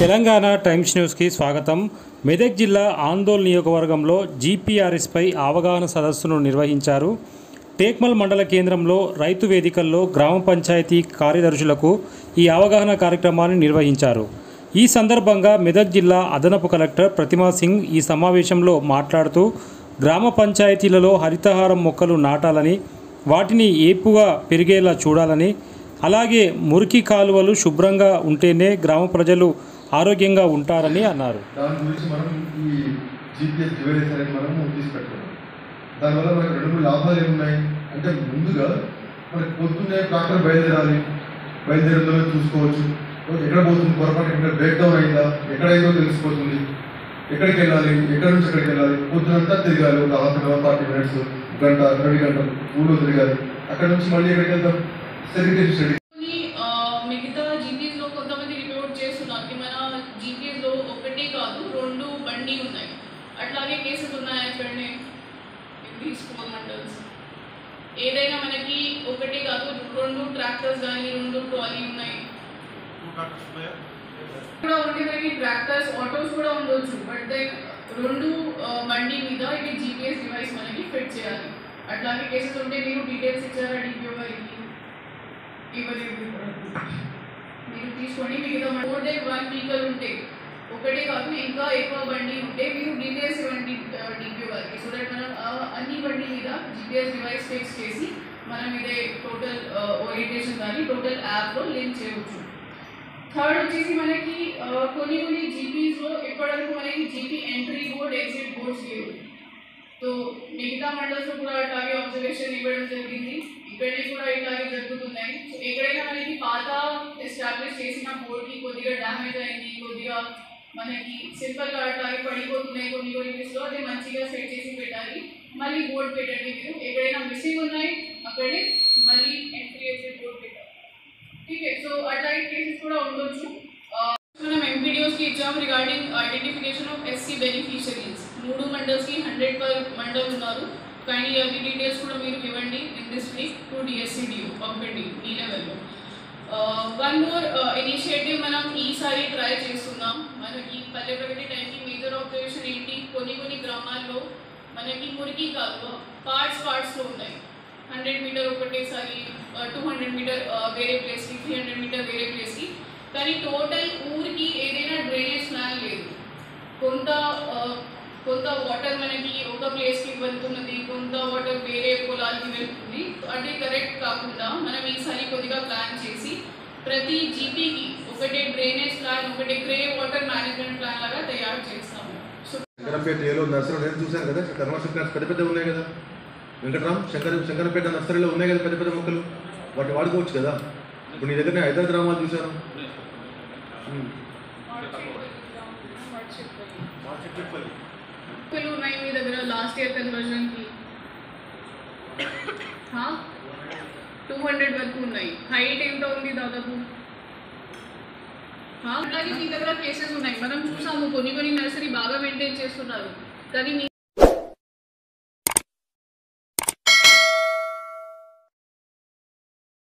Telangana times న్యూస్కి స్వాగతం. మెదక్ జిల్లా ఆందోళన నియోజకవర్గంలో జీపీఆర్ఎస్పై అవగాహన సదస్సును నిర్వహించారు. టేక్మల్ మండల కేంద్రంలో రైతు వేదికల్లో గ్రామ పంచాయతీ కార్యదర్శులకు ఈ అవగాహన కార్యక్రమాన్ని నిర్వహించారు. ఈ సందర్భంగా మెదక్ జిల్లా అదనపు కలెక్టర్ ప్రతిమా సింగ్ ఈ సమావేశంలో మాట్లాడుతూ గ్రామ పంచాయతీలలో హరితహారం మొక్కలు నాటాలని, వాటిని ఏపుగా పెరిగేలా చూడాలని, అలాగే మురికి కాలువలు శుభ్రంగా ఉంటేనే గ్రామ ప్రజలు ఆరోగ్యంగా ఉంటారని అన్నారు. దాని గురించి మనం ఈ జీపీఎస్ డివైస్ అనేది మనము తీసుకెట్టుకున్నాం. దానివల్ల మనకు రెండు మూడు లాభాలు ఏమున్నాయి అంటే, ముందుగా మనకి పొద్దున్నే ట్రాక్టర్ బయలుదేరిందో చూసుకోవచ్చు, ఎక్కడ పోతుంది, పొరపాటు ఎక్కడ బ్రేక్ డౌన్ అయిందా, ఎక్కడైందో తెలిసిపోతుంది, ఎక్కడికి వెళ్ళాలి, ఎక్కడి నుంచి ఎక్కడికి వెళ్ళాలి, పొద్దునంతా తిరగాలి, ఒక హాఫ్ అన్ అవర్ 40 minutes, గంట 2 గంటలు ఊళ్ళో తిరగాలి. అక్కడ నుంచి మళ్ళీ ఎక్కడికి వెళ్తాం, సెగ్రిగేషన్ స్టడీ. మిగతా జీపీఎస్ లో కొంతమంది రిపోర్ట్ చేస్తున్నారు कि మన జీపీఎస్ లో ఒకటి కాదు 2 బండి ఉన్నాయి, అట్లాగే కేసెస్ ఉన్నాయి అక్కడనే దీస్ 4 మండల్స్. ఏదైనా మనకి ఒకటి కాదు 2 ట్రాక్టర్స్ కానీ 2 ట్రాలీ ఉన్నాయి కూడా ఉంటే మనకి ట్రాక్టర్స్ ఆటోస్ కూడా ఉండొచ్చు. బట్ దెన్ 2 బండి మీద ఇది జీపీఎస్ డివైస్ మనకి ఫిట్ చేయాలి. అట్లాగే కేసెస్ ఉంటే మీరు డీటెయిల్స్ ఇచ్చారా డిపిఓ గారికి, ఇవ్వలేదు మీరు తీసుకోండి. మిగతా మోర్ దెన్ 1 వెహికల్ ఉంటే, ఒకటే కాదు ఇంకా ఎక్కువ బండి ఉంటే మీరు డీటెయిల్స్ ఇవ్వండి డిపిఓ గారికి. సో దట్ మనం అన్ని బండి మీద జీపీఎస్ డివైస్ ఫిక్స్ చేసి మనం ఇదే టోటల్ ఓరియంటేషన్ కానీ టోటల్ యాప్లో లింక్ చేయవచ్చు. థర్డ్ వచ్చేసి మనకి కొన్ని జీపీస్లో ఇప్పటివరకు మనకి GP entry board exit boards లేవు. సో మిగతా మండల్స్లో కూడా అట్లాగే అబ్జర్వేషన్ ఇవ్వడం జరిగింది, ఇక్కడే కూడా ఇట్లాగే జరుగుతున్నాయి. సో ఎక్కడైనా మనకి పాత ఎస్టాబ్లిష్ చేసిన బోర్డ్కి కొద్దిగా డ్యామేజ్ అయింది, కొద్దిగా మనకి సింపుల్గా అట్లాగే పడిపోతున్నాయి కొన్ని ప్లేస్లో, అది మంచిగా సెట్ చేసి పెట్టాలి. మళ్ళీ బోర్డ్ పెట్టండి. మీరు ఎక్కడైనా మిస్సింగ్ ఉన్నాయి అక్కడే మళ్ళీ ఎంట్రీ ఎగ్జిట్ బోర్డ్ పెట్టాలి. ठीक है. సో అట్లాగే కేసెస్ కూడా ఉండొచ్చు. మనం ఎంపీడీఓస్కి ఇచ్చాము regarding identification of SC beneficiaries. 3 మండల్స్కి 100 per మండల్ ఉన్నారు. కైండ్లీ అవి డీటెయిల్స్ కూడా మీరు ఇవ్వండి in this week to DSCDO పంపండి ఈ లెవెల్లో. వన్ మోర్ ఇనిషియేటివ్ మనం ఈసారి ట్రై చేస్తున్నాం. మనకి పల్లె ప్రగతి టైంకి మేజర్ ఆబ్జర్వేషన్ ఏంటి, కొన్ని గ్రామాల్లో మనకి మురికి కాలువ పార్ట్స్లో ఉన్నాయి. 100 మీటర్ ఒకటేసారి, 200 మీటర్ వేరే ప్లేస్కి, 300 మీటర్ వేరే ప్లేస్కి. కానీ టోటల్ ఊరికి ఏదైనా డ్రైనేజ్ ప్లాన్ లేదు. కొంత వాటర్ మనకి ఒక ప్లేస్కి వెళ్తున్నది, కొంత వాటర్ వేరే పొలాలకి వెళ్తుంది. అంటే కరెక్ట్ కాకుండా మనం ఈసారి కొద్దిగా ప్లాన్ చేసి ప్రతి జీపీకి ఒకటే డ్రైనేజ్ ప్లాన్, ఒకటే గ్రే వాటర్ మేనేజ్మెంట్ ప్లాన్ లాగా తయారు చేస్తాము. శంకరంపేట ఏలో నర్సరీ నేను చూశాను కదా, కమర్షియల్ ప్లాన్స్ పెద్ద ఉన్నాయి కదా, వెంకటరామ్ శంకరంపేట నర్సరీలో ఉన్నాయి కదా పెద్ద మొక్కలు, వాటి వాడుకోవచ్చు కదా. ఇప్పుడు నీ దగ్గర 5 గ్రామాలు చూశాను. ఉన్నాయి మీ దగ్గర లాస్ట్ ఇయర్ కన్వర్జన్కి 200 వరకు ఉన్నాయి. హైట్ ఎంత ఉంది దాదాపు. అలాగే మీ దగ్గర కేసెస్ ఉన్నాయి, మనం చూసాము కొన్ని నర్సరీ బాగా మెయింటైన్ చేస్తున్నారు. కానీ